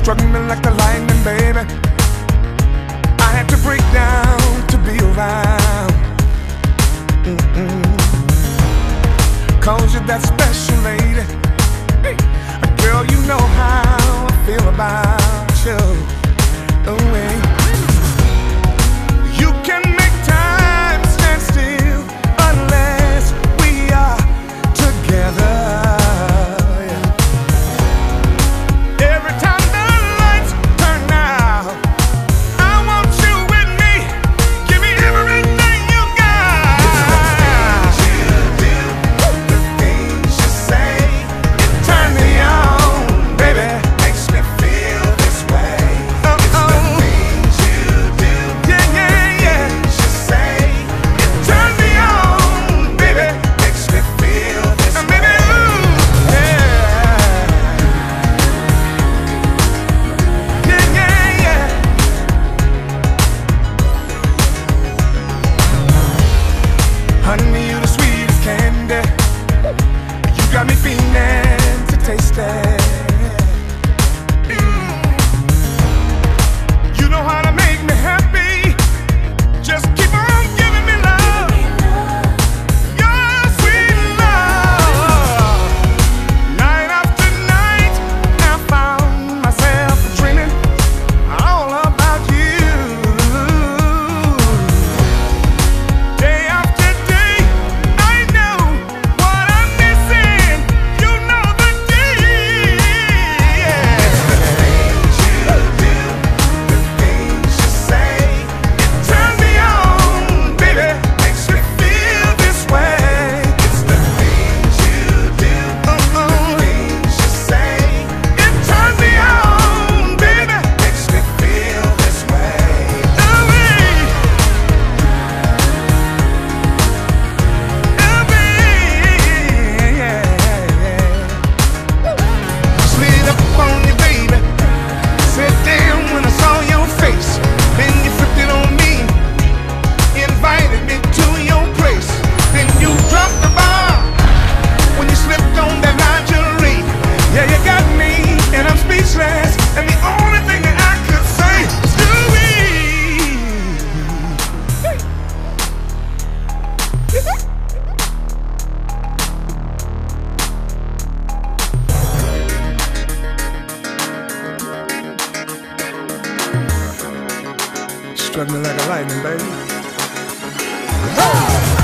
struck me like the lightning, baby. I had to break down to be around. Cause you're that special lady. Hey, girl, you know how I feel about you. Oh, hey. You can make time stand still unless we are together. Every time the lights turn out, I want you with me. Give me everything you got. The things you say, it turns me on, baby. Makes me feel this way. It's the things you do, yeah, yeah, yeah. Things you say, it turns me on, baby. Makes me feel this way. Baby, ooh, yeah. Yeah, yeah, yeah. Honey, you the sweetest candy. You got me feeling to taste it. You know how to make me happy. Just keep on giving me love. Your sweet love. Night after night, I found myself dreaming all about you. Day after day, I know what I'm missing. You know the deal. It's the things you do, the things you say. It turns me on, baby. Makes me feel this way. It's the things you do, the things you say. It turns me on, baby. Makes me feel this way. Oh, baby. Oh, baby. Slid up on you, baby. Sat down when I saw your face. Then you flipped it on me, invited me to your place. Then you dropped the bar when you slipped on that lingerie. Yeah, you got me, and I'm speechless. And the only thing that I could say is struck me like a lightning, baby.